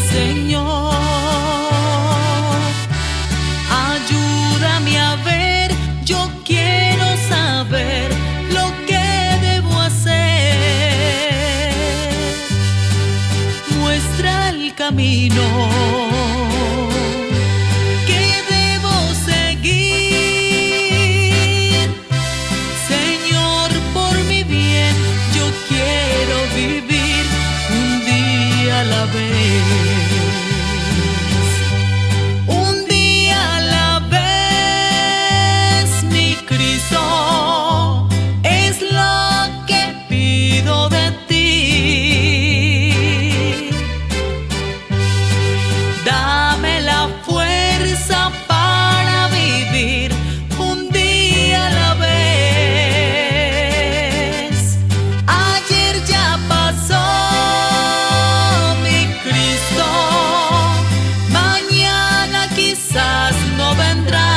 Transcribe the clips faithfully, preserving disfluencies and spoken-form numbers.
Señor, ayúdame a ver, yo quiero saber lo que debo hacer. Muestra el camino que debo seguir. Señor, por mi bien, yo quiero vivir un día a la vez. Un día a la vez, mi Cristo, es lo que pido de ti. Dame la fuerza para vivir un día a la vez. Ayer ya pasó, mi Cristo, mañana quizás no vendrá.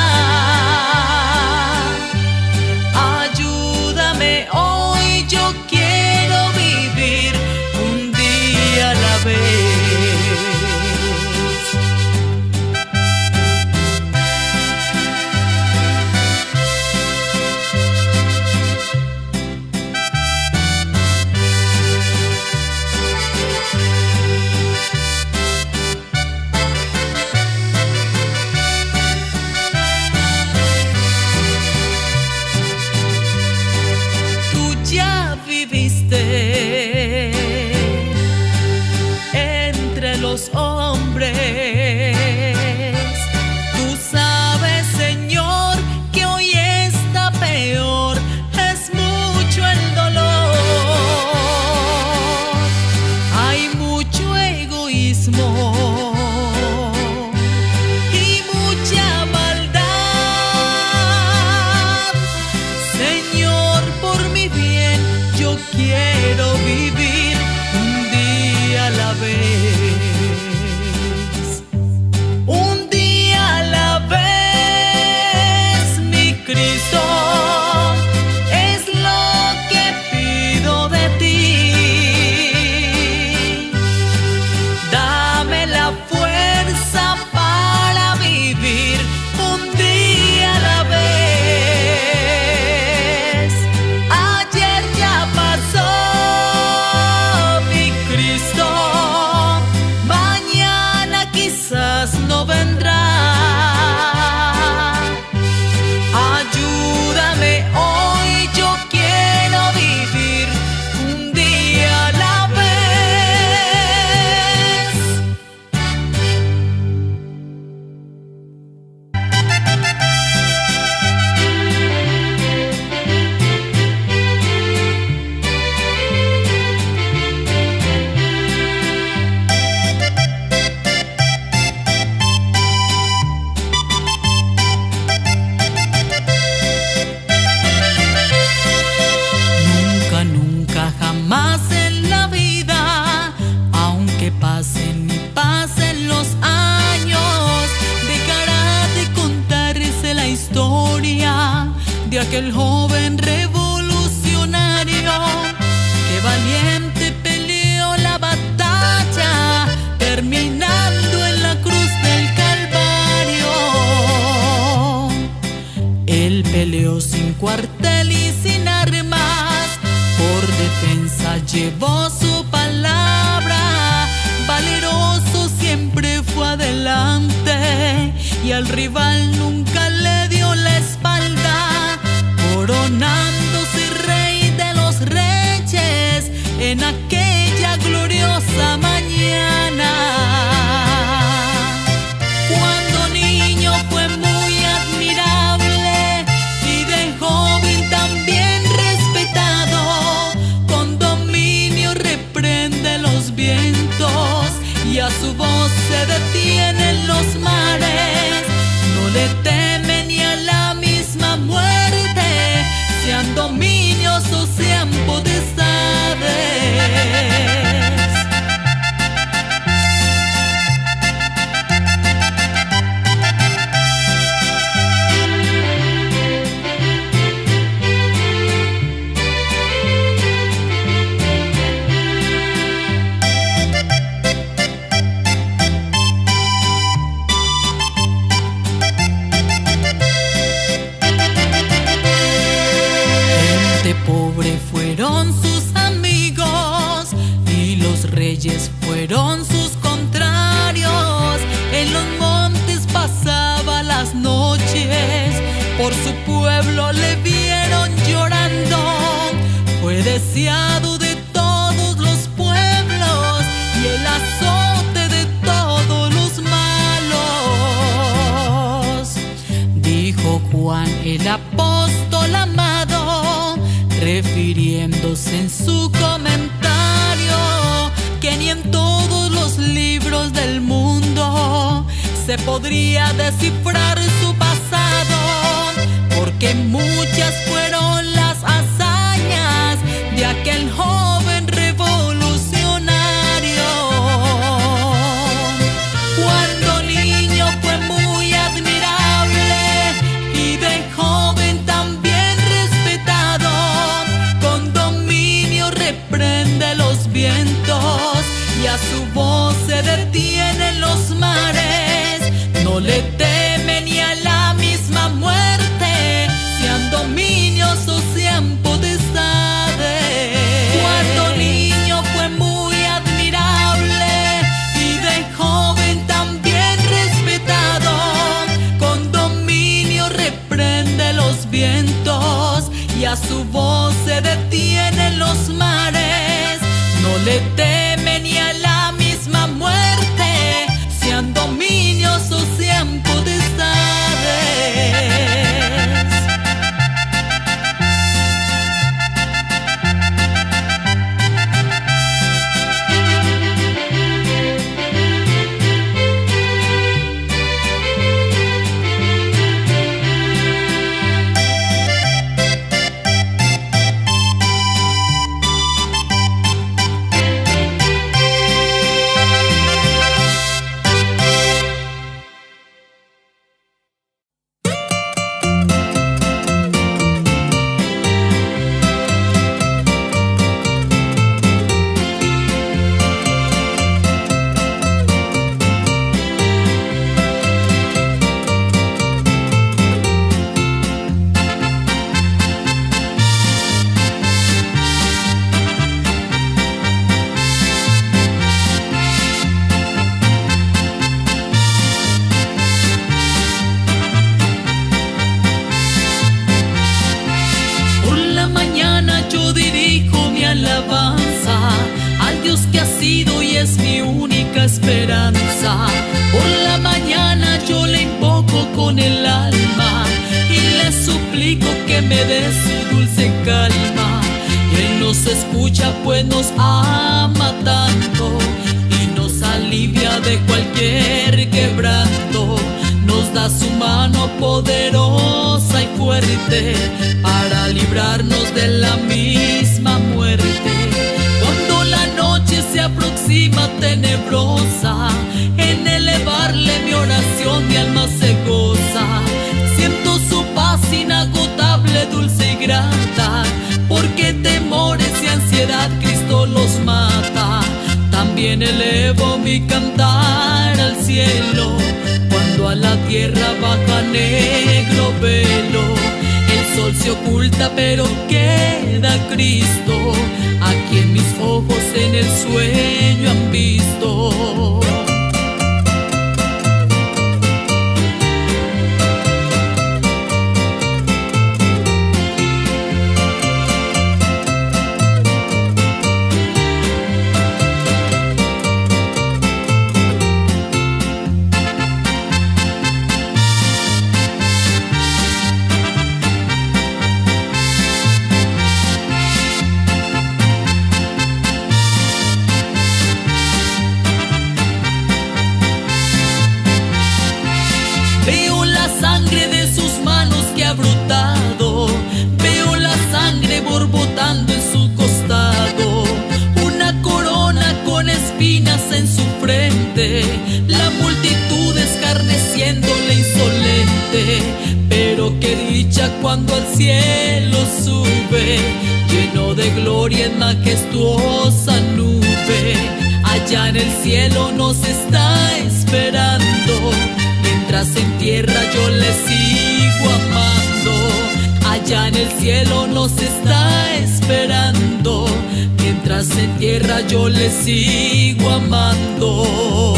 Ayúdame hoy, yo quiero vivir un día a la vez. Tú ya viviste entre los hombres. Tú sabes, Señor, que hoy está peor. Es mucho el dolor. Hay mucho egoísmo y mucha maldad. Señor, por mi bien, yo quiero vivir un día a la vez. Un día a la vez, mi Cristo, es lo que pido de ti. Dame la fuerza para vivir un día a la vez. Ayer ya pasó, mi Cristo, mañana quizás no vendrá. Ayúdame hoy, yo quiero vivir un día a la vez. Nunca, nunca, jamás en la vida, aunque pasen y pasen los años, dejará de contarse la historia de aquel joven revolucionario que valiente peleó la batalla, terminando en la cruz del Calvario. Él peleó sin cuartel y sin armas, por defensa llevó su palabra. Valeroso siempre fue adelante y al rival nunca le dio la espalda, coronándose rey de los reyes en aquella gloriosa mañana. Cuando niño fue muy admirable y de joven también respetado. Con dominio reprende los vientos y a su voz se detienen los mares. No le teme ni a la misma muerte, sean dominios o sean potestades. reyes fueron sus contrarios, en los montes pasaba las noches, por su pueblo le vieron llorando, fue deseado de todos los pueblos y el azote de todos los malos. Dijo Juan el apóstol amado, refiriéndose en su comentario, que ni en todos los libros del mundo se podría descifrar su pasado, porque muchas fueron las hazañas de aquel joven revolucionario. Cuando niño fue muy admirable y de joven también respetado, con dominio reprende los vientos y a su voz se detienen los mares. No le teme ni a la misma muerte, sean dominios o sean potestades. Cuando niño fue muy admirable y de joven también respetado, con dominio reprende los vientos y a su voz se detienen los mares. No le teme ni a la misma muerte, sean dominios o sean potestades. Al Dios que ha sido y es mi única esperanza. Por la mañana yo le invoco con el alma y le suplico que me dé su dulce calma. Él nos escucha pues nos ama tanto y nos alivia de cualquier quebranto. Nos da su mano poderosa y fuerte para librarnos de la misma muerte. Cuando la noche se aproxima tenebrosa, en elevarle mi oración mi alma se goza. Siento su paz inagotable, dulce y grata, porque temores y ansiedad Cristo los mata. También elevo mi cantar al cielo, cuando a la tierra baja negro velo. El sol se oculta pero queda Cristo, a quien mis ojos en el sueño han visto. Veo la sangre de sus manos que ha brotado, veo la sangre borbotando en su costado, una corona con espinas en su frente, la multitud escarneciéndole insolente. Pero qué dicha cuando al cielo sube, lleno de gloria en majestuosa nube. Allá en el cielo nos está esperando, mientras en tierra yo le sigo amando. Allá en el cielo nos está esperando, mientras en tierra yo le sigo amando.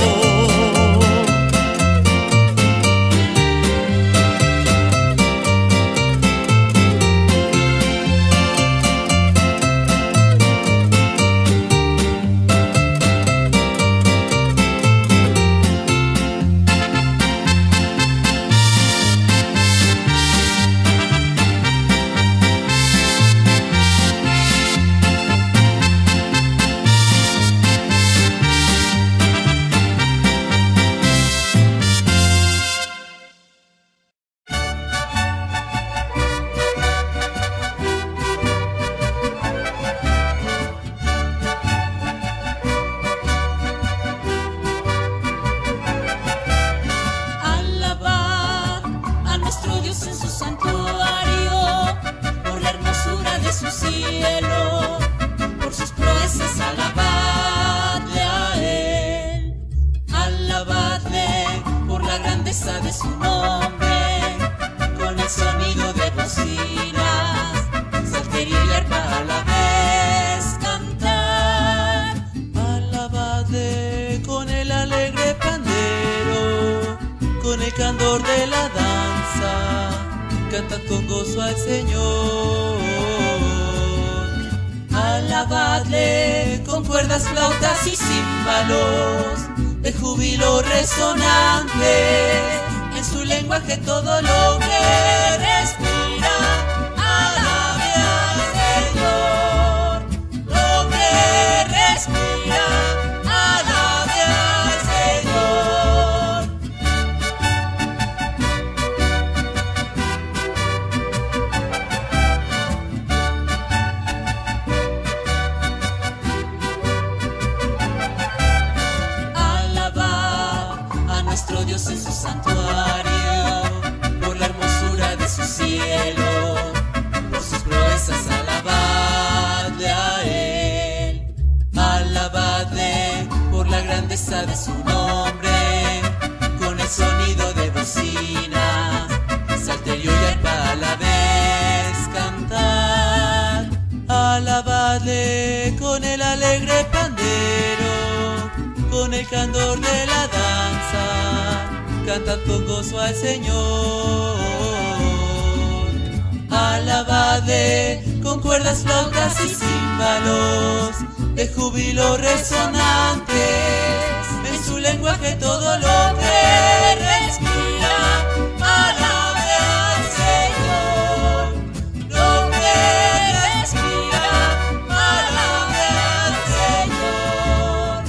De su nombre, con el sonido de bocinas, salterio y arpa a la vez cantar. Alabadle con el alegre pandero, con el candor de la danza, cantad con gozo al Señor. Alabadle con cuerdas, flautas y címbalos, de júbilo resonante, en su lenguaje todo lo que respira. Alabe al Señor, lo que respira. Alabe al Señor. Nuestro Dios en su santuario, por la hermosura de su cielo, por sus proezas alabadle a Él. Alabadle por la grandeza de su nombre, con el sonido de bocina, salterio y arpa a la vez cantar. Alabadle con el alegre pandero, con el candor de la danza, cantad con gozo al Señor. Alabadle con cuerdas, flautas y címbalos, de júbilo resonantes, en su lenguaje todo lo que respira. Alabe al Señor, lo que respira. Alabe al Señor.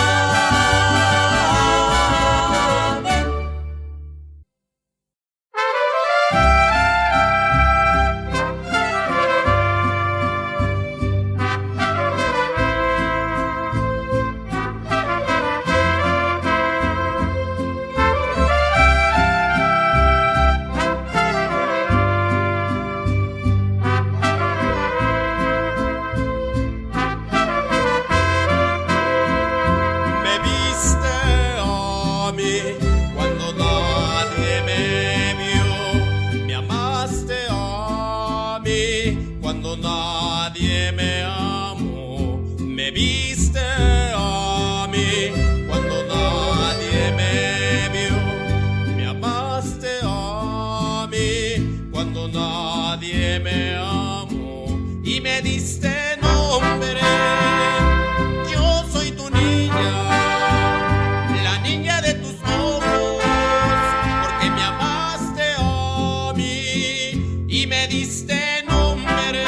Cuando nadie me amó, me viste a mí. Cuando nadie me vio, me amaste a mí. Cuando nadie me amó y me diste nombre. Yo soy tu niña, la niña de tus ojos, porque me amaste a mí y me diste nombre.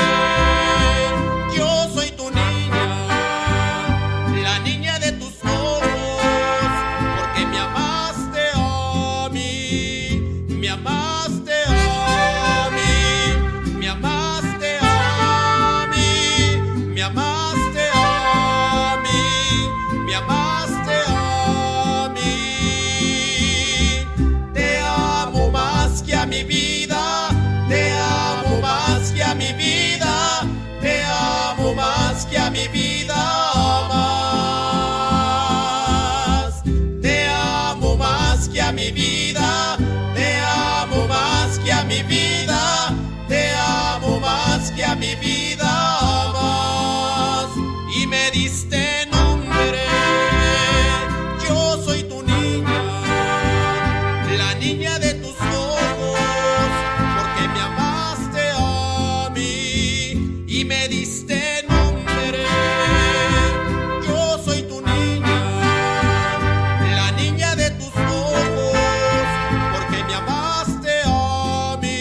Yo soy tu niña, la niña de tus ojos, porque me amaste a mí, me amaste a mí, me amaste a mí, me amaste a mí, me amaste a mí. Te amo más que a mi vida, te amo más que a mi vida, te amo más que a mi vida más. Te amo más que a mi vida, te amo más que a mi vida, te amo más que a mi vida más. Y me niña de tus ojos, porque me amaste a mí y me diste nombre. Yo soy tu niña, la niña de tus ojos, porque me amaste a mí.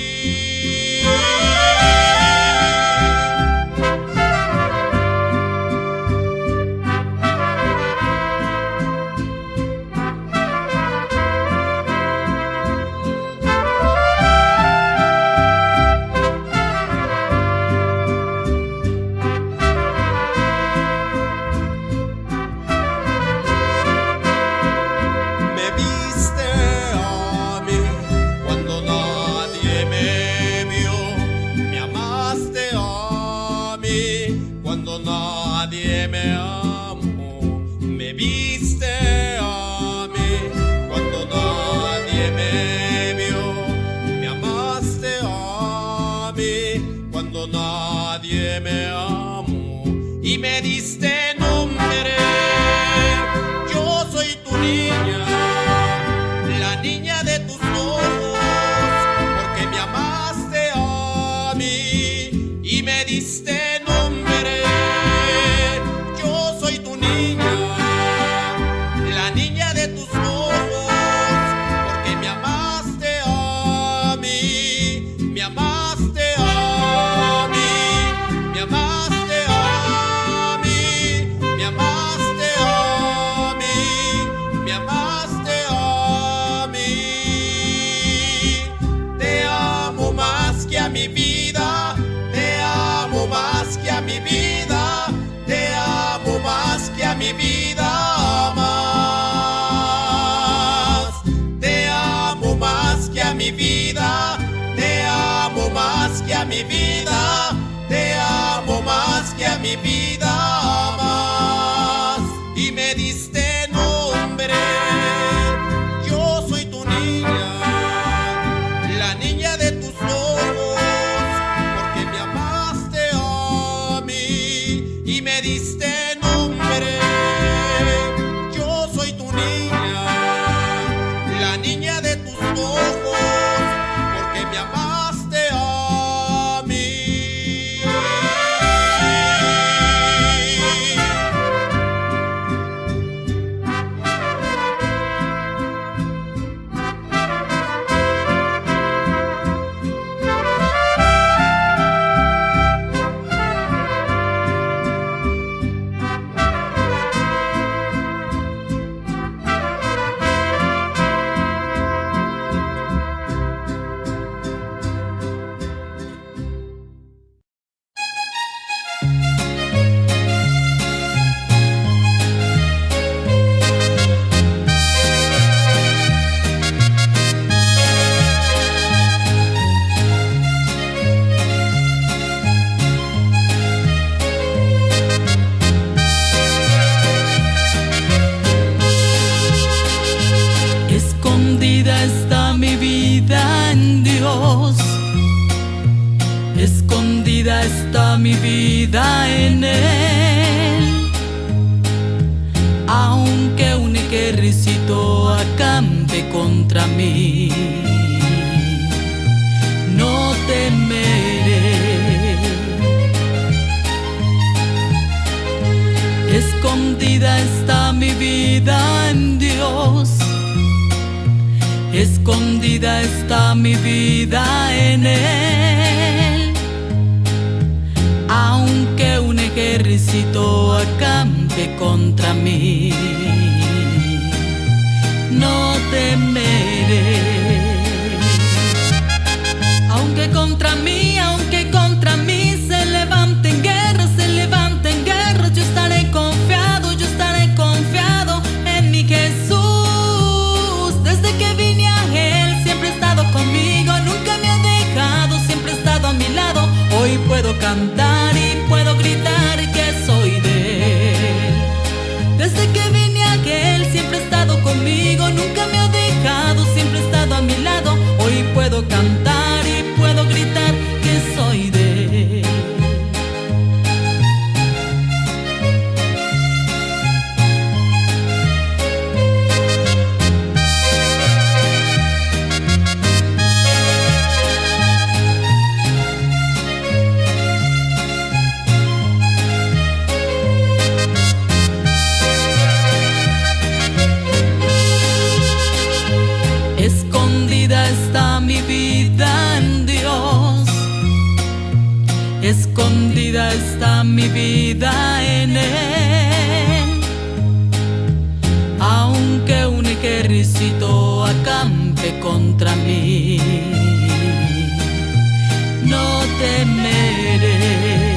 Cuando nadie me amó, me viste a mí. Cuando nadie me vio, me amaste a mí. Cuando nadie me amó y me diste nombre. Yo soy tu niña, la niña de tus ojos, porque me amaste a mí y me diste nombre. Yo soy tu niña, la niña de tus ojos, porque me amaste a mí, me amaste a mí, me amaste a mí, me amaste a mí, me amaste a mí. Te amo más que a mi vida, te amo más que a mi vida, te amo más que a mi vida más. Te amo más que a mi vida, te amo más que a mi vida, te amo más que a mi vida más. Y me diste nombre. Yo soy tu niña, la niña de tus ojos, porque me amaste a mí y me diste nombre. Yo soy tu niña, la niña de tus ojos, porque me amaste a mí. Escondida está mi vida en Dios, escondida está mi vida en Él. Aunque un ejército acampe contra mí, no temeré. Escondida está mi vida en Dios, escondida está mi vida en Él. Aunque un ejército acampe contra mí, no temeré. Aunque contra mí, aunque contra mí se levanten guerras, se levanten guerras, yo estaré confiado, yo estaré confiado en mi Jesús. Desde que vine a Él siempre ha estado conmigo, nunca me ha dejado, siempre ha estado a mi lado. Hoy puedo cantar y puedo gritar que soy de Él. Desde que vine a Él siempre ha estado conmigo, nunca me ha dejado, siempre ha estado a mi lado. Hoy puedo cantar y puedo gritar que soy de Él. Escondida está mi vida en Dios, escondida está mi vida en Él. Aunque un ejército acampe contra mí, no temeré.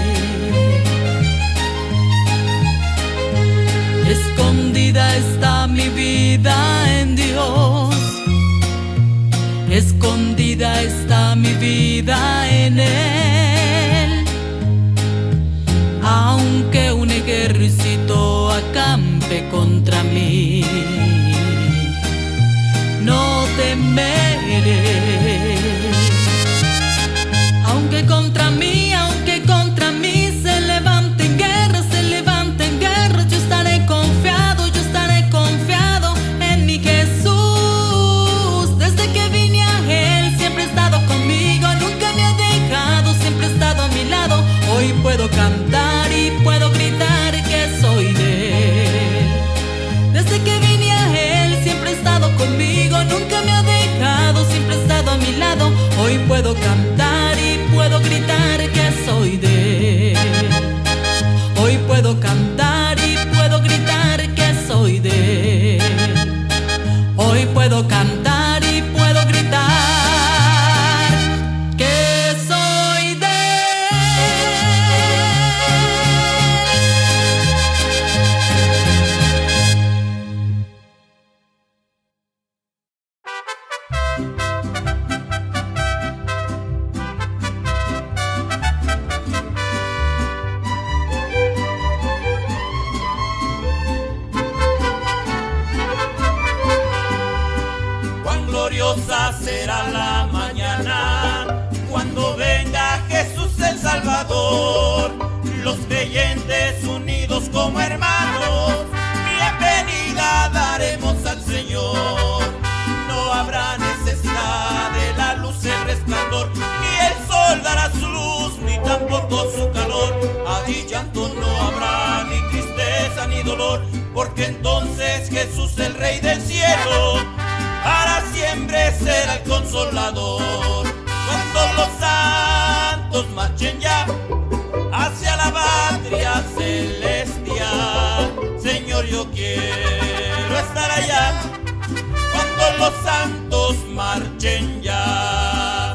Escondida está mi vida en Dios, escondida está mi vida en Él. Aunque un ejército acampe contra mí, no temeré. Aunque contra mí, aunque contra mí se levanten guerras, se levanten guerras, yo estaré confiado, yo estaré confiado en mi Jesús. Desde que vine a Él siempre ha estado conmigo, nunca me ha dejado, siempre ha estado a mi lado. Hoy puedo cantar y puedo gritar que soy de Él. Desde que vine a Él siempre ha estado conmigo, nunca me ha dejado, siempre ha estado a mi lado. Hoy puedo cantar y puedo gritar que soy de Él. Hoy puedo cantar y puedo gritar que soy de Él. Hoy puedo cantar y puedo gritar que soy de Gloriosa será la mañana cuando venga Jesús el Salvador. Los creyentes unidos como hermanos, bienvenida daremos al Señor. No habrá necesidad de la luz, el resplandor, ni el sol dará su luz, ni tampoco su calor. Allí llanto no habrá, ni tristeza ni dolor, porque entonces Jesús el Rey del cielo para siempre será el consolador. Cuando los santos marchen ya hacia la patria celestial, Señor, yo quiero estar allá cuando los santos marchen ya.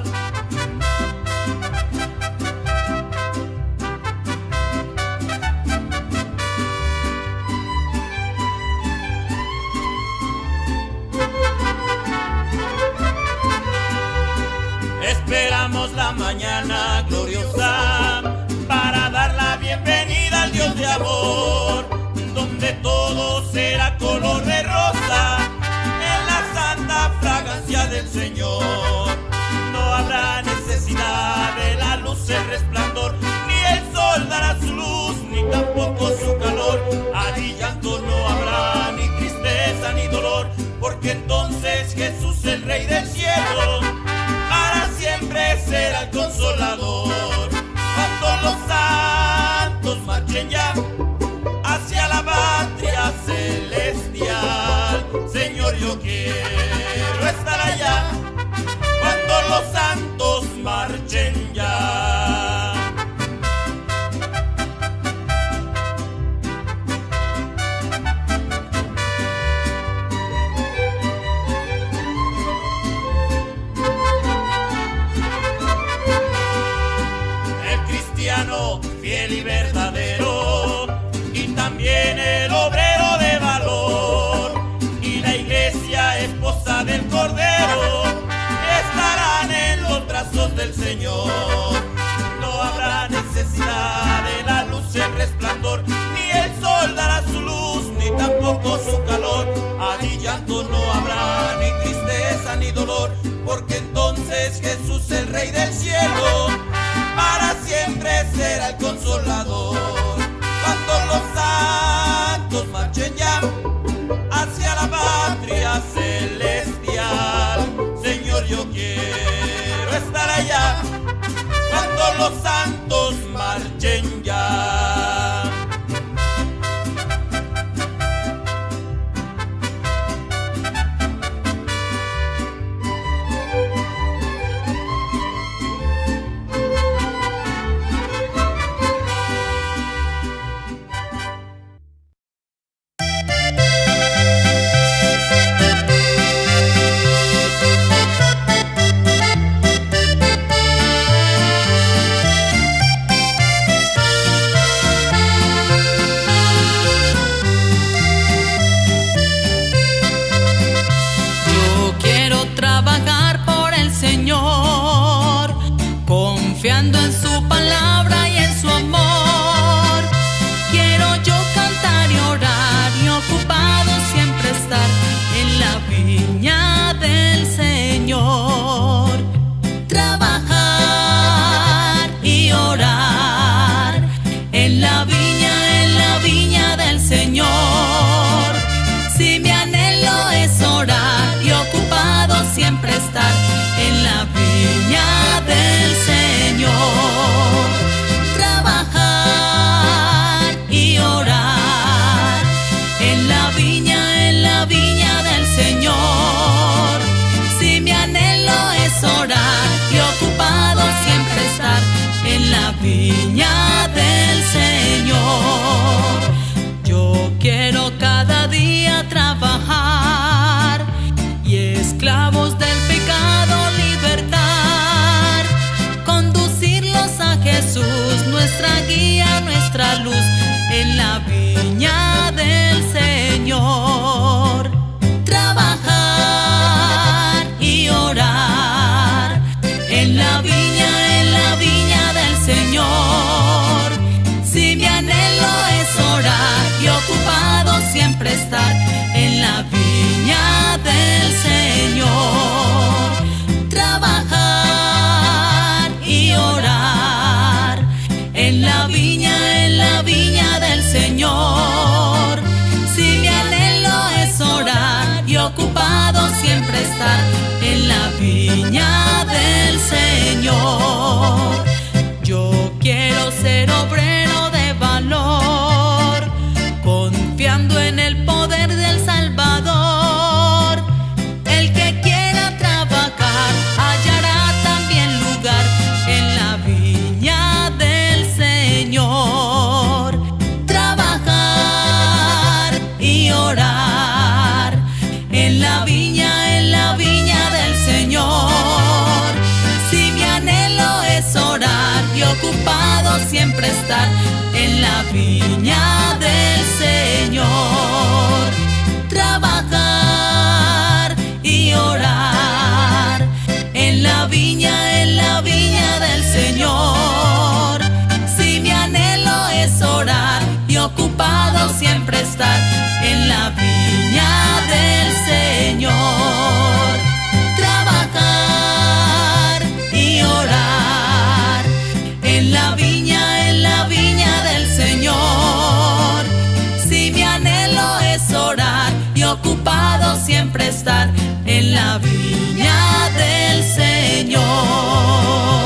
Esperamos la mañana gloriosa para dar la bienvenida al Dios de amor, donde todo será color de rosa en la santa fragancia del Señor. No habrá necesidad de la luz, el resplandor, ni el sol dará su luz, ni tampoco su calor. Allí llanto no habrá, ni tristeza ni dolor, porque entonces Jesús el Rey del cielo para siempre será el consolador. Cuando los santos marchen ya hacia la patria celestial, Señor, yo quiero estar allá cuando los santos marchen ya. Fiel y verdadero, y también el obrero de valor, y la iglesia esposa del Cordero, estarán en los brazos del Señor. No habrá necesidad de la luz, el resplandor, ni el sol dará su luz, ni tampoco su calor. Allí llanto no habrá, ni tristeza ni dolor, porque entonces Jesús el Rey del cielo para siempre será el consolador. Cuando los santos marchen ya hacia la patria celestial, Señor, yo quiero estar allá cuando los santos marchen ya. siempre estar en la viña del Señor. Trabajar y orar en la viña, en la viña del Señor. Si mi anhelo es orar y ocupado siempre estar en la viña del Señor. Yo quiero ser obrero de valor, confiando en el poder del Salvador. El que quiera trabajar hallará también lugar en la viña del Señor. Trabajar y orar en la viña, en la viña del Señor. Si mi anhelo es orar y ocupado siempre estar en la viña del Señor. Trabajar y orar en la viña, en la viña del Señor. Si mi anhelo es orar y ocupado siempre estar en la viña del Señor. Trabajar y orar en la viña, en la viña del Señor. Si mi anhelo es orar y ocupado siempre estar en la viña del Señor.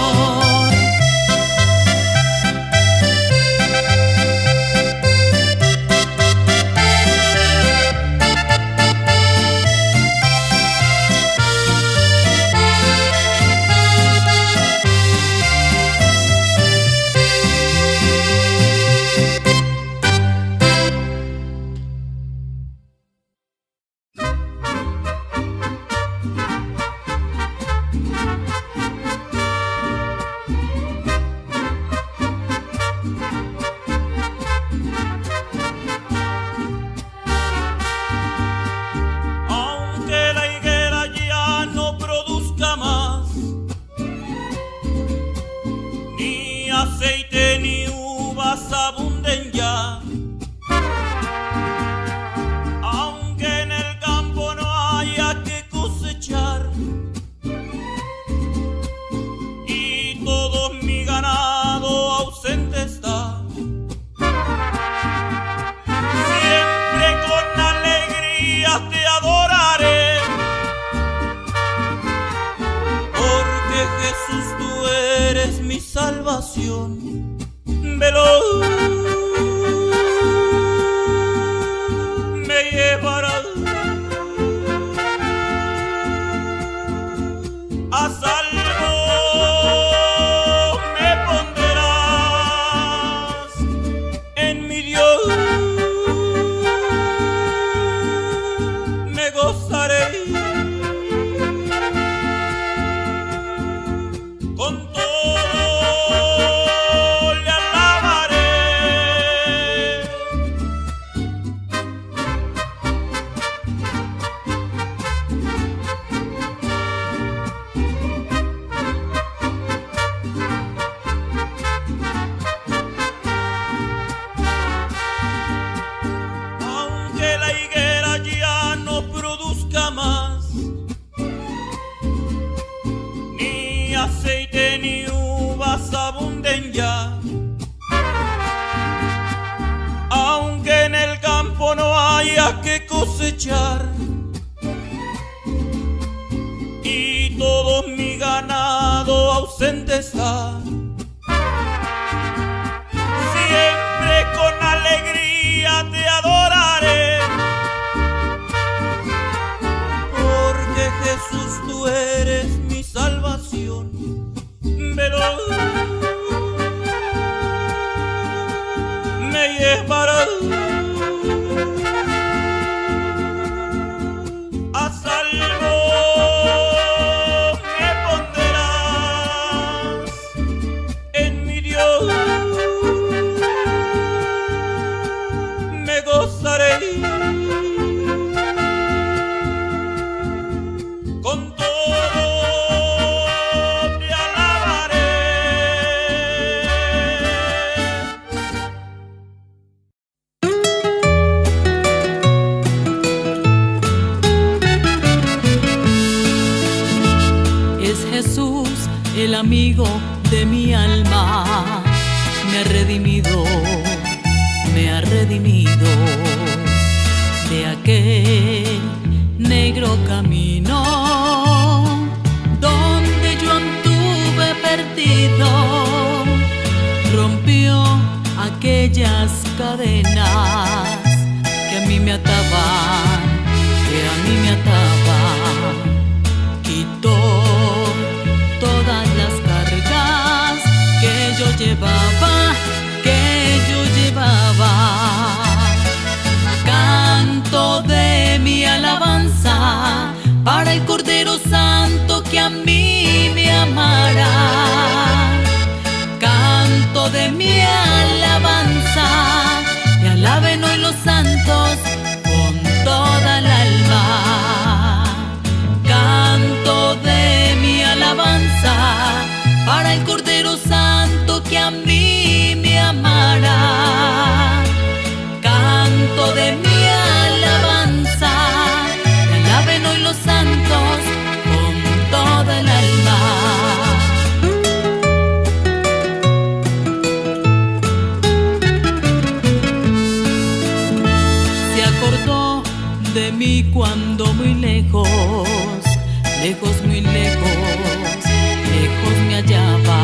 Es Jesús, el amigo de mi alma. Me ha redimido, me ha redimido de aquel negro camino donde yo anduve perdido. Rompió aquellas cadenas que a mí me ataban, que a mí me ataban. Quitó todas las cargas que yo llevaba, que yo llevaba. Canto de mi alabanza para el Cordero Santo que a mí me amará. Canto de mi alabanza, me alaben hoy los santos con toda el alma. Canto de mi alabanza para el Cordero Santo que a mí me amará. Canto de mi alabanza, me alaben hoy los santos con toda el alma. Se acordó de mí cuando muy lejos, lejos, muy lejos, lejos me hallaba,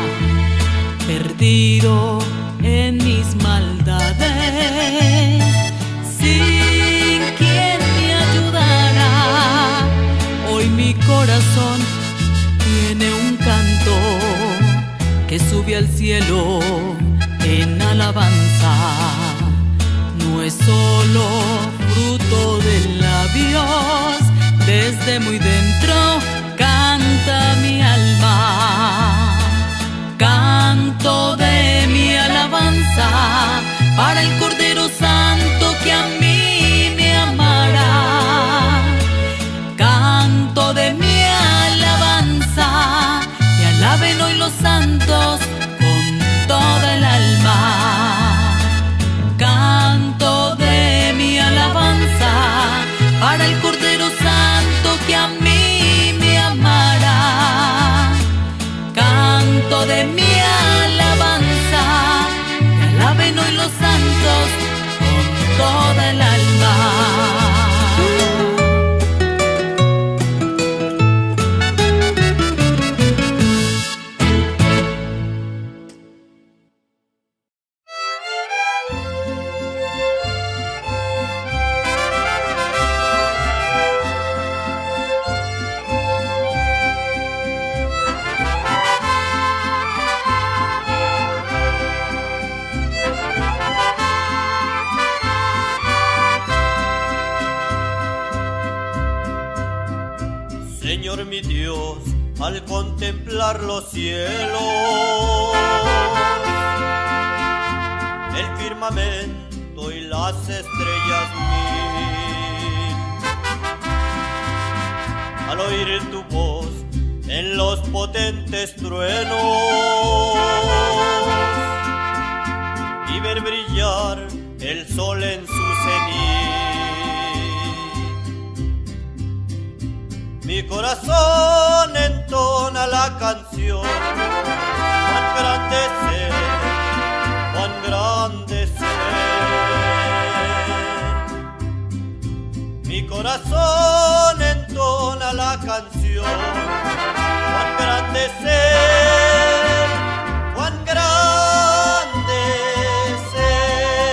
perdido en mis maldades, sin quien me ayudara. Hoy mi corazón tiene un canto que sube al cielo en alabanza. No es solo fruto de labios, desde muy dentro canta mi alma. Canto de mi alabanza para el Cordero Santo que a mí me amará. Canto de mi alabanza, me alaben hoy los santos con toda el alma. Canto de mi alabanza para el Cordero Santo que a mí me amará. Canto de mi alabanza, me alaben hoy los santos con toda el alma. Señor mi Dios, al contemplar los cielos, el firmamento y las estrellas mil, al oír tu voz en los potentes truenos y ver brillar el sol en su cenit, mi corazón entona la canción. Cuán grande ser, cuán grande ser. Mi corazón entona la canción. Cuán grande ser, cuán grande ser.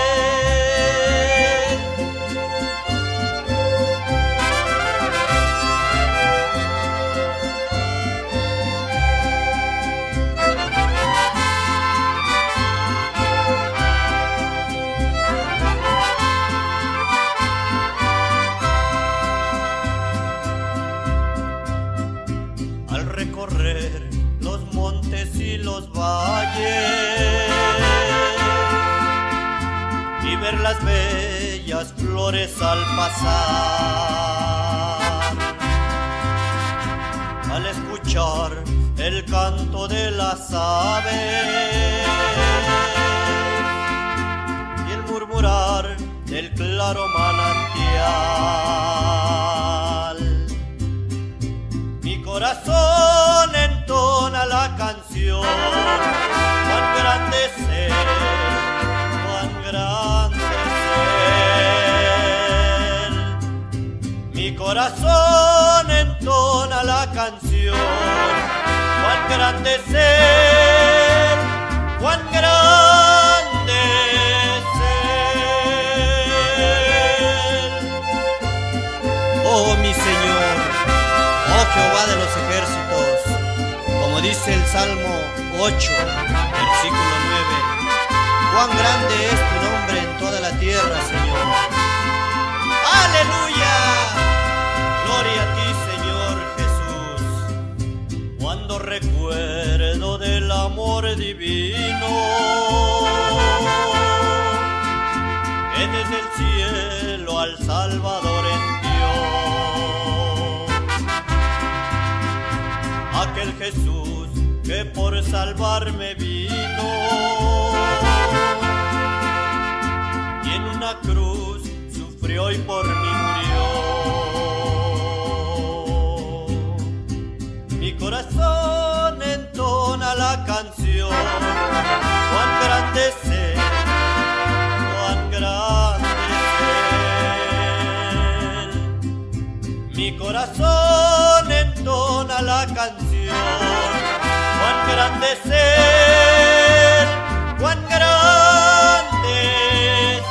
Recorrer los montes y los valles y ver las bellas flores al pasar, al escuchar el canto de las aves y el murmurar del claro manantial. Mi corazón corazón entona la canción. Cuán grande es Él, cuán grande es Él. Mi corazón entona la canción. Cuán grande es Él, cuán grande es Él. Oh mi Señor, oh Jehová de los ejércitos, como dice el Salmo ocho, versículo nueve, cuán grande es tu nombre en toda la tierra, Señor. ¡Aleluya! Gloria a ti, Señor Jesús. Cuando recuerdo del amor divino que desde el cielo al Salvador envió, aquel Jesús que por salvarme vino y en una cruz sufrió y por mí murió. Mi corazón entona la canción. Cuán grande es Él, cuán grande es Él. Mi corazón entona la canción. Cuán grande es Él, cuán grande es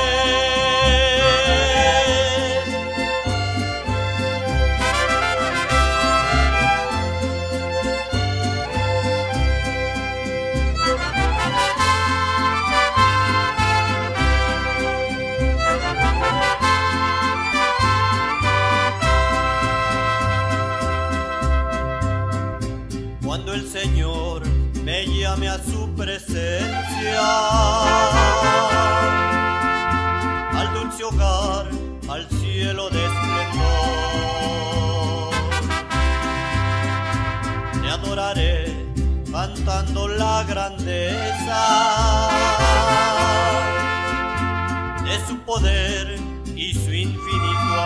Cuando el Señor me llame a su presencia, al dulce hogar, al cielo de esplendor, te adoraré cantando la grandeza de su poder y su infinito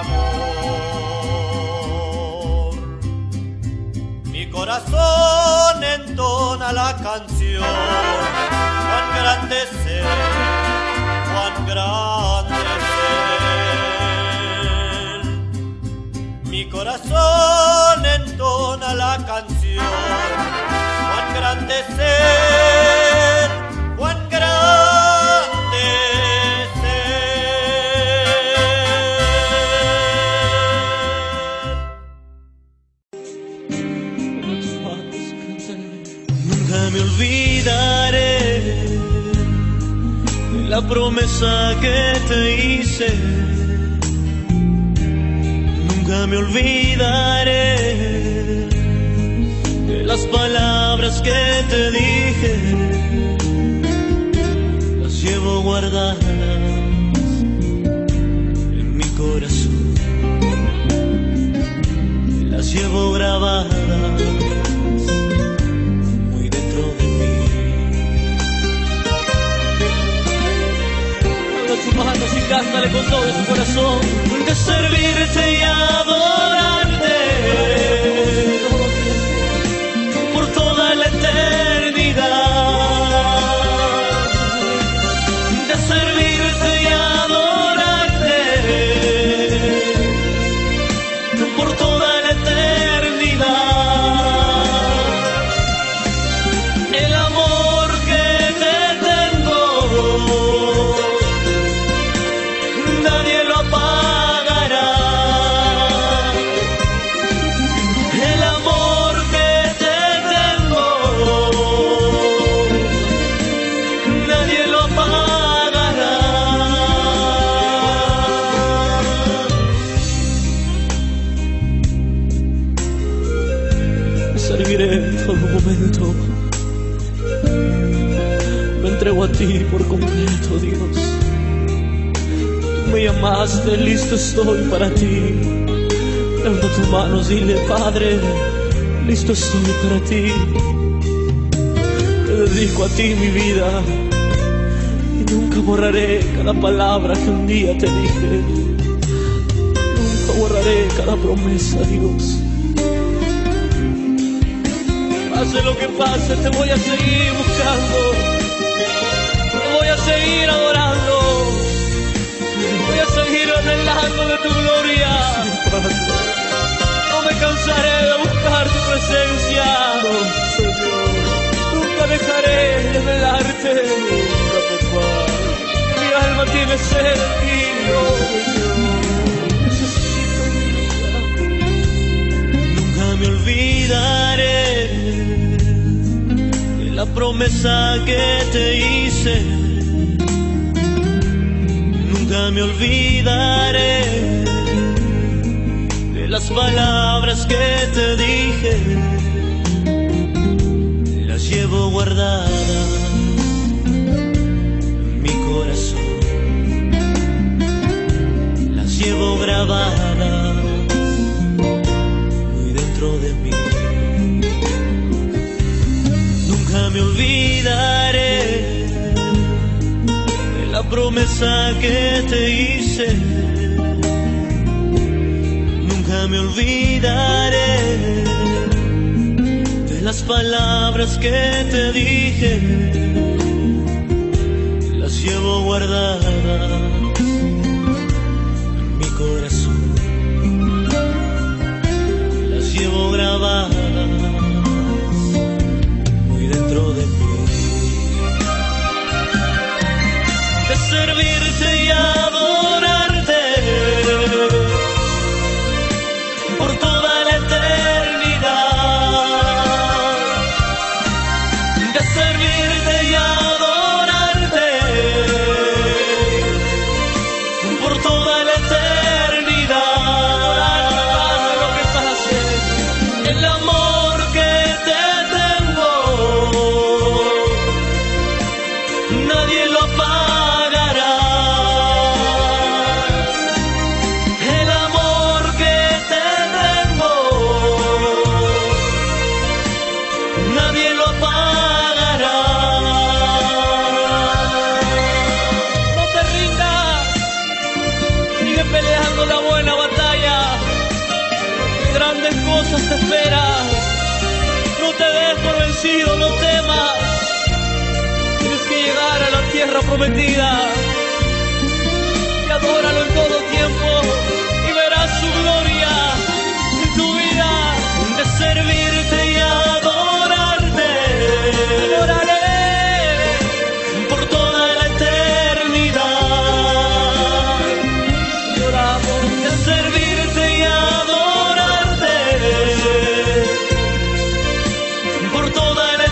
amor. Mi corazón entona la canción. Cuán grande es Él, cuán grande es Él. Mi corazón entona la canción. Cuán grande es Él, cuán grande es Nunca me olvidaré de la promesa que te hice. Nunca me olvidaré de las palabras que te dije. Las llevo guardadas en mi corazón. Las llevo grabadas muy dentro de mí. Abre tus manos y cántale con todo tu corazón. De servirte y adorarte por toda la eternidad. De servirte y adorarte por toda la eternidad. El amor que te tengo nadie lo apagará. El amor que te tengo nadie lo apagará. Me serviré en todo momento. Me entrego a ti por completo, Dios. Me llamaste, listo estoy para ti. Levanta tus manos, dile: Padre, listo estoy para ti. Te dedico a ti mi vida y nunca borraré cada palabra que un día te dije. Nunca borraré cada promesa, Dios. Pase lo que pase, te voy a seguir buscando, te voy a seguir adorando, voy a seguir anhelando de tu gloria. No me cansaré de buscar tu presencia, nunca dejaré de velarte. Mi alma tiene sed de ti, oh Señor. Necesito tu vida. Nunca me olvidaré de la promesa que te hice. Nunca me olvidaré de las palabras que te dije. Las llevo guardadas en mi corazón, las llevo grabadas muy dentro de mí. Nunca me olvidaré de la promesa que te hice. Nunca me olvidaré de las palabras que te dije. Las llevo guardadas en mi corazón, las llevo grabadas muy dentro de mí. De servirte y adorarte por toda la eternidad. De servirte y adorarte por toda la eternidad. Lo que pase, el amor que te tengo, nadie lo apagará. El amor que te tengo, nadie lo apagará. No te rindas, sigue peleando la buena batalla. Grandes cosas te esperan. No te des por vencido, no temas. Tienes que llegar a la tierra prometida. Y adóralo en todo tiempo y verás su gloria en tu vida. De servirte y adorarte, adoraré por toda la eternidad. Adoramos. De servirte y adorarte por toda la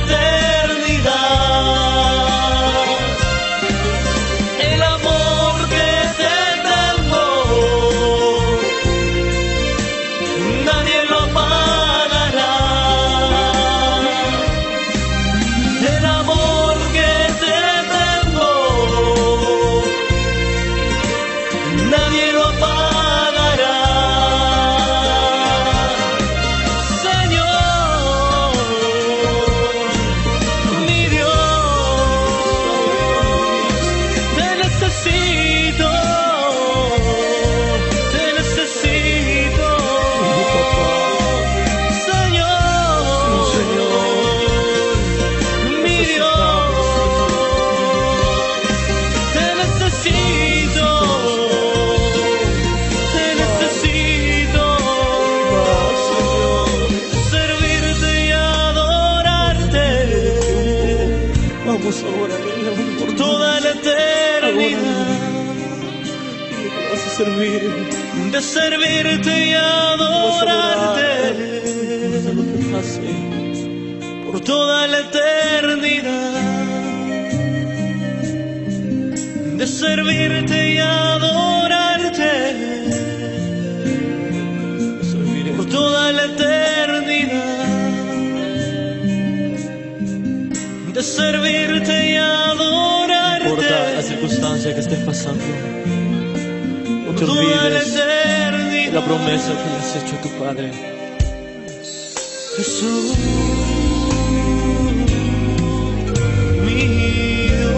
eternidad. El amor que te tengo, nadie lo apagará. El amor que te tengo, nadie lo apagará. Señor, mi Dios, te necesito, te necesito. Señor, mi Dios, te necesito, te necesito. Servirte y adorarte Vamos ahora, por toda la eternidad. vas a servir. De servirte y adorarte Pase lo que pase, por toda la eternidad. De servirte y adorarte serviré. por toda la eternidad. De servirte y No importa la adorarte circunstancia que estés pasando, no te por toda la olvides de eternidad. la promesa que le has hecho a tu Padre. Jesús, mi Dios.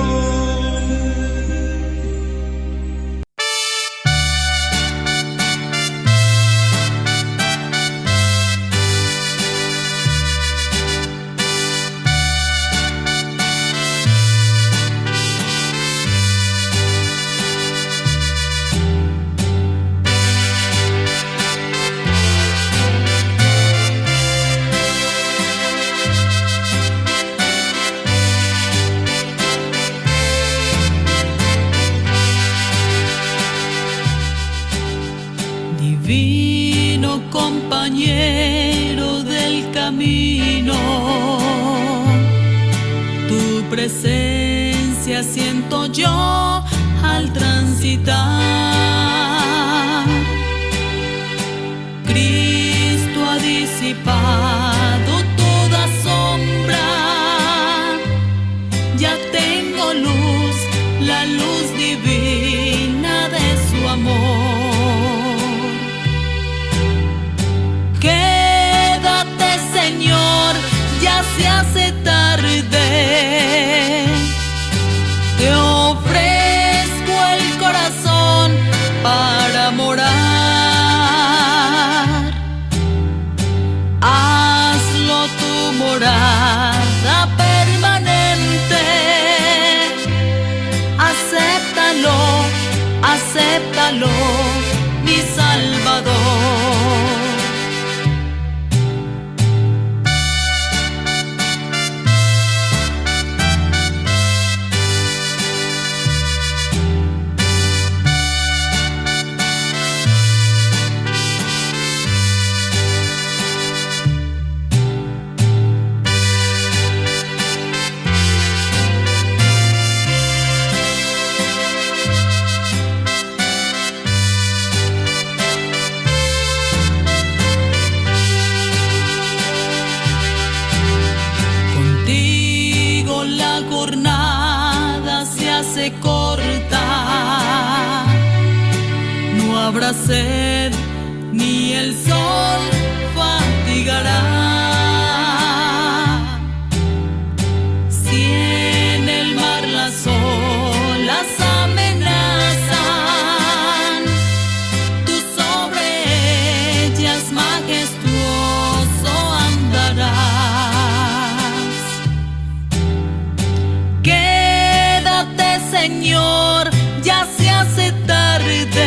camino. Tu presencia siento yo al transitar. Cristo ha disipado toda sombra. Ya tengo luz, la luz divina de su amor. Quédate, Señor, ya se hace tarde. Te ofrezco el corazón para morar. Hazlo tu morada permanente. Acéptalo, acéptalo, mi Salvador. Se corta, no habrá sed ni el sol fatigará. Si en el mar las olas amenazan, tú sobre ellas majestuoso andarás. Señor, ya se hace tarde.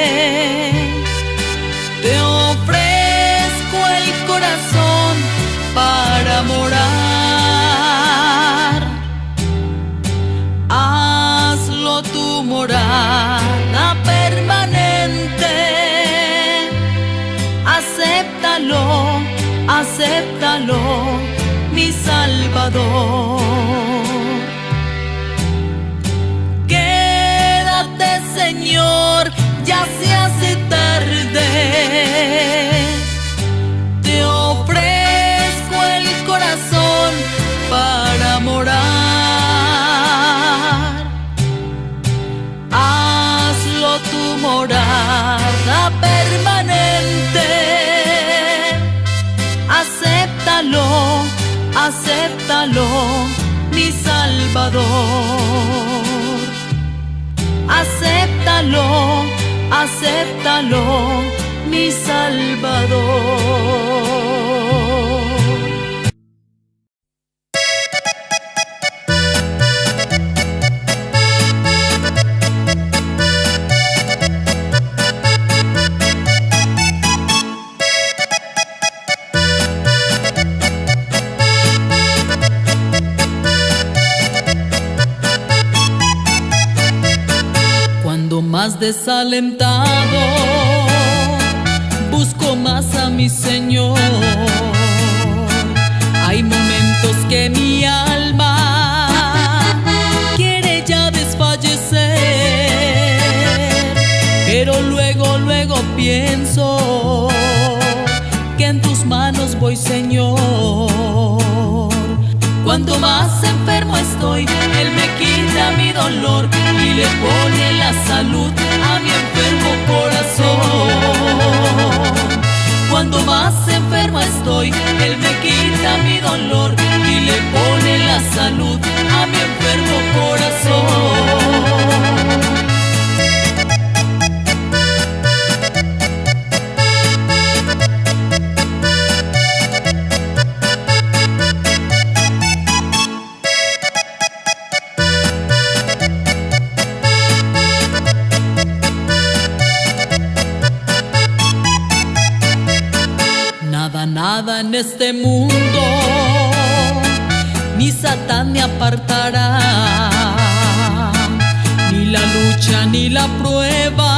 Te ofrezco el corazón para morar. Hazlo tu morada permanente. Acéptalo, acéptalo, mi Salvador. Señor, ya se hace tarde. Te ofrezco el corazón para morar. Hazlo tu morada permanente. Acéptalo, acéptalo, mi Salvador. Acéptalo, acéptalo, mi Salvador. Más desalentado, busco más a mi Señor. Hay momentos que mi alma quiere ya desfallecer, pero luego, luego pienso que en tus manos voy, Señor. Cuando más enfermo estoy, Él me quita mi dolor y le pone la salud a mi enfermo corazón. Cuando más enfermo estoy, Él me quita mi dolor y le pone la salud a mi enfermo corazón. Nada en este mundo, ni Satán me apartará, ni la lucha ni la prueba.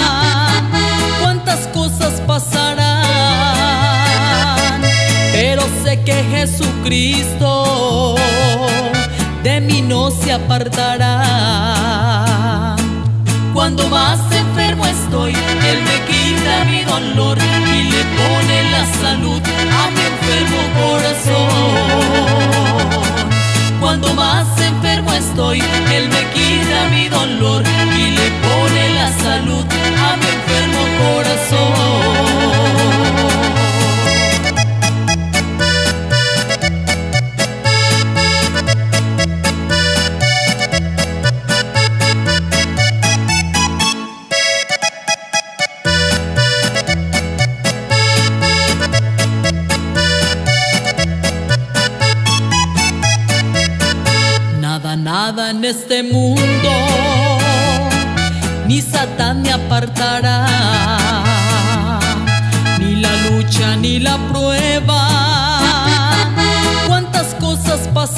Cuántas cosas pasarán, pero sé que Jesucristo de mí no se apartará. Cuando más enfermo estoy, Él me quita mi dolor y le pone la salud a mi enfermo corazón. Cuando más enfermo estoy, Él me quita mi dolor y le pone la salud a mi enfermo corazón. Nada en este mundo, ni Satán me apartará, ni la lucha ni la prueba, cuántas cosas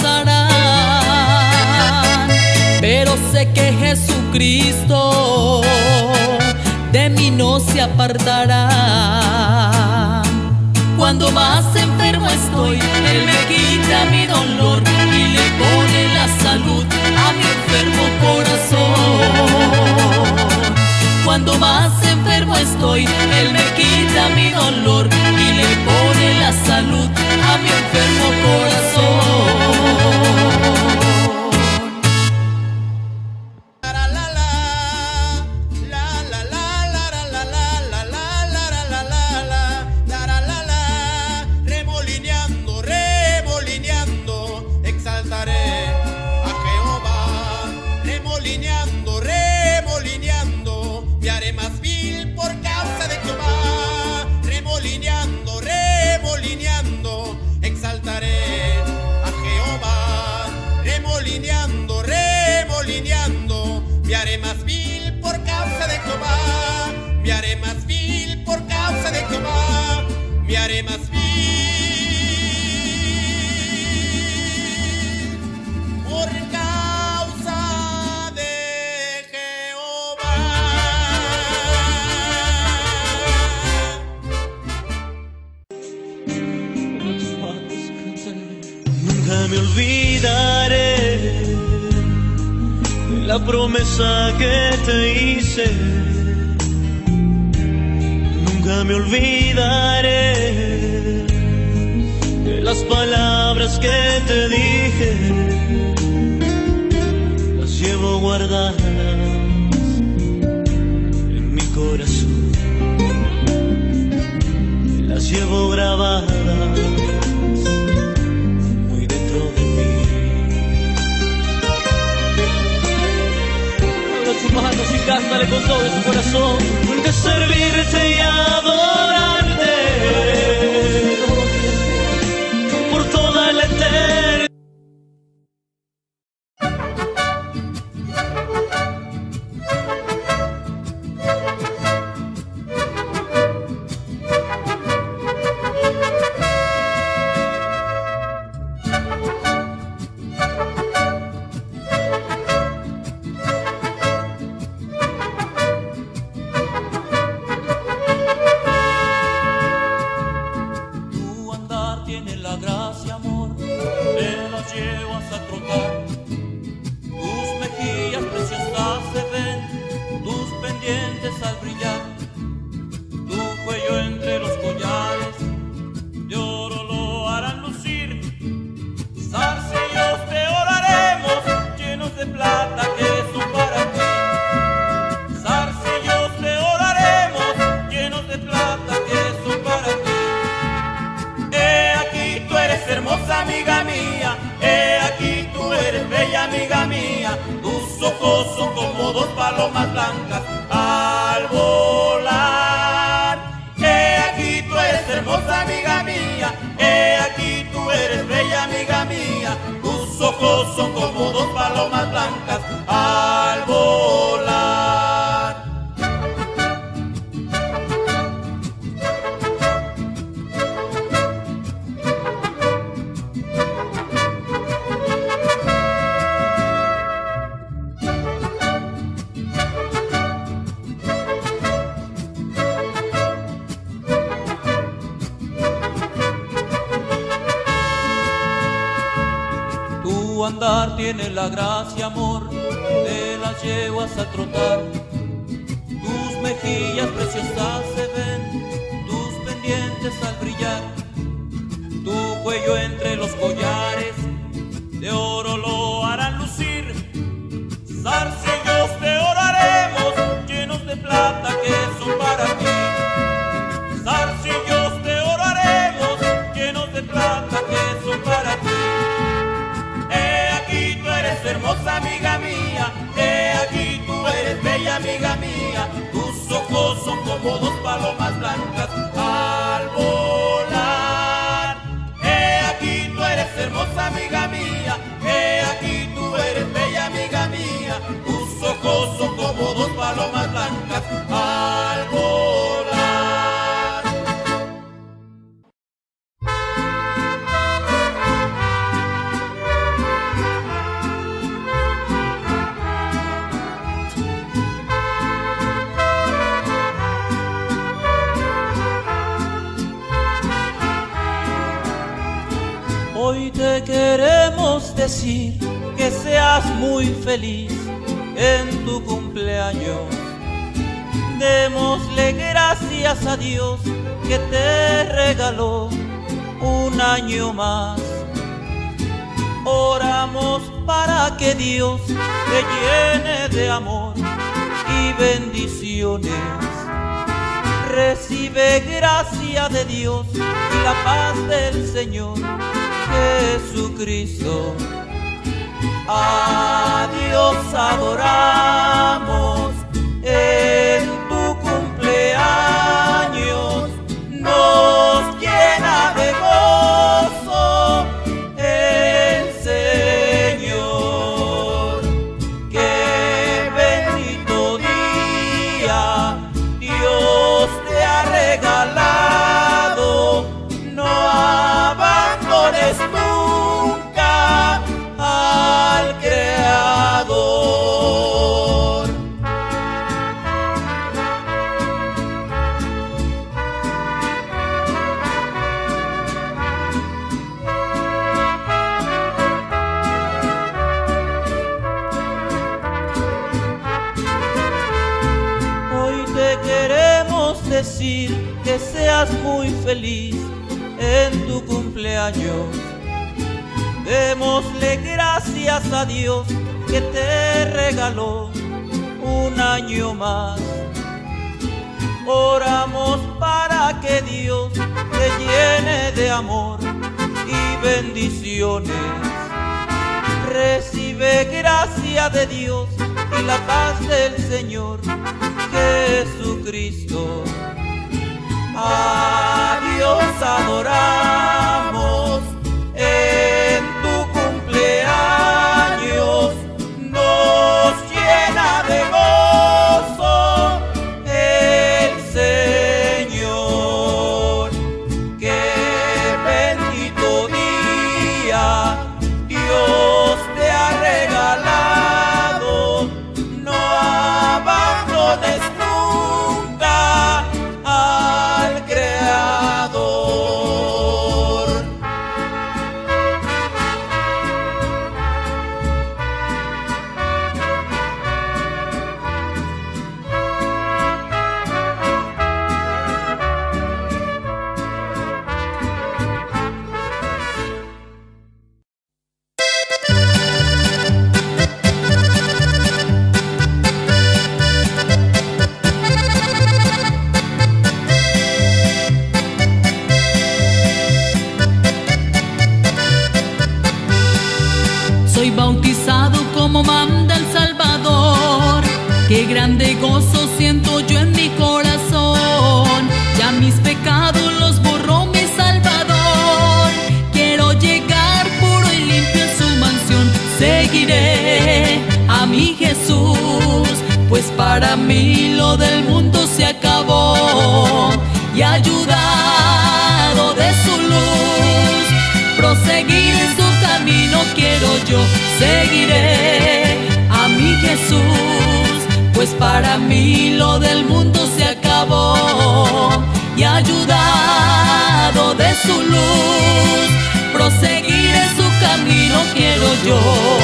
pasarán, pero sé que Jesucristo de mí no se apartará. Cuando más enfermo estoy, Él me quita mi dolor y le pone la salud a mi enfermo corazón. Cuando más enfermo estoy, Él me quita mi dolor y le pone la salud a mi enfermo corazón. Remolineando, remolineando, me haré más vil por causa de Jehová. Remolineando, remolineando, exaltaré a Jehová. Remolineando, remolineando, me haré más vil por causa de Jehová. Me haré más vil por causa de Jehová. Me haré más vil por causa. Nunca me olvidaré de la promesa que te hice. Nunca me olvidaré de las palabras que te dije. Las llevo guardadas en mi corazón. Las llevo grabadas manos y cántale con todo su corazón, de servirte y adorarte por toda la eternidad. Tu andar tiene la gracia, amor, de las yeguas a trotar. Tus mejillas preciosas se ven, tus pendientes al brillar. Tu cuello entre los collares de oro lo harán lucir. Zarcillos de oro haremos, llenos de plata que son para ti. Zarcillos de oro haremos, llenos de plata que son para ti. He aquí tú eres hermosa amiga mía, he aquí tú eres bella amiga mía. Tus ojos son como dos palomas blancas al volar. He aquí tú eres hermosa amiga mía, he aquí tú eres bella amiga mía. Tus ojos son como dos palomas blancas al volar. Hoy te queremos decir que seas muy feliz en tu cumpleaños. Démosle gracias a Dios que te regaló un año más. Oramos para que Dios te llene de amor y bendiciones. Recibe gracia de Dios y la paz del Señor Jesucristo. A Dios adoramos en tu cumpleaños, nos llena de gozo el Señor. Qué bendito día Dios te ha regalado, no abandones nunca al Creador. Hoy te queremos decir que seas muy feliz en tu cumpleaños. Démosle gracias a Dios que te regaló un año más. Oramos para que Dios te llene de amor y bendiciones. Recibe gracia de Dios y la paz del Señor Jesucristo. A Dios adoramos en tu cumpleaños, nos llena de gozo el Señor. Qué bendito día Dios te ha regalado, no abandones nunca al Creador. Soy bautizado como manda el Salvador. Qué grande gozo siento yo en mi corazón. Ya mis pecados los borró mi Salvador. Quiero llegar puro y limpio en su mansión. Seguiré a mi Jesús, pues para mí lo del mundo se acabó. Y ayudado de su luz, proseguir en su camino quiero yo. Seguiré a mi Jesús, pues para mí lo del mundo se acabó. Y ayudado de su luz, proseguir en su camino quiero yo.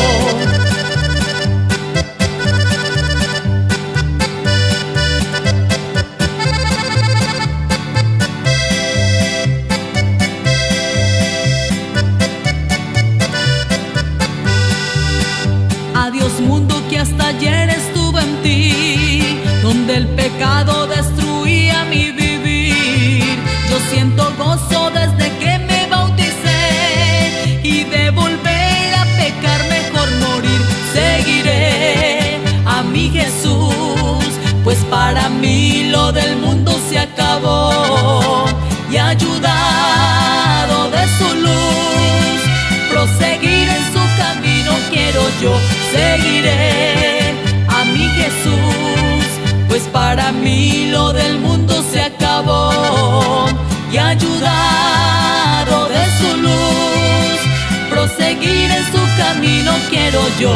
Adiós mundo que hasta ayer estuve en ti, donde el pecado destruía mi vivir. Yo siento gozo desde que me bauticé, y de volver a pecar mejor morir. Seguiré a mi Jesús, pues para mí lo del mundo se acabó, y ayudado de su luz, proseguir en su camino quiero yo. Seguiré a mi Jesús, pues para mí lo del mundo se acabó, y ayudado de su luz, proseguir en su camino quiero yo.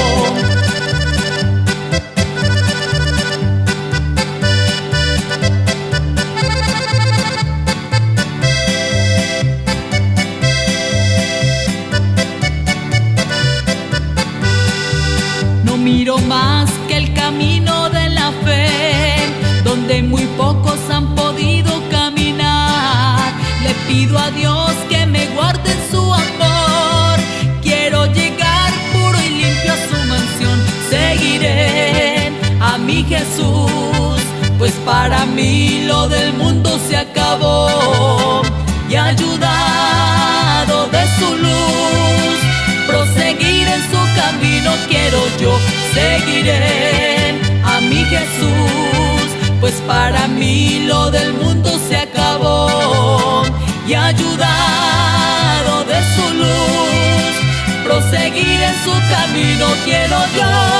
Miro más que el camino de la fe, donde muy pocos han podido caminar. Le pido a Dios que me guarde en su amor. Quiero llegar puro y limpio a su mansión. Seguiré a mi Jesús, pues para mí lo del mundo se acabó, y ayudado de su luz, proseguir en su camino quiero yo. Seguiré a mi Jesús, pues para mí lo del mundo se acabó, y ayudado de su luz, proseguir en su camino quiero yo.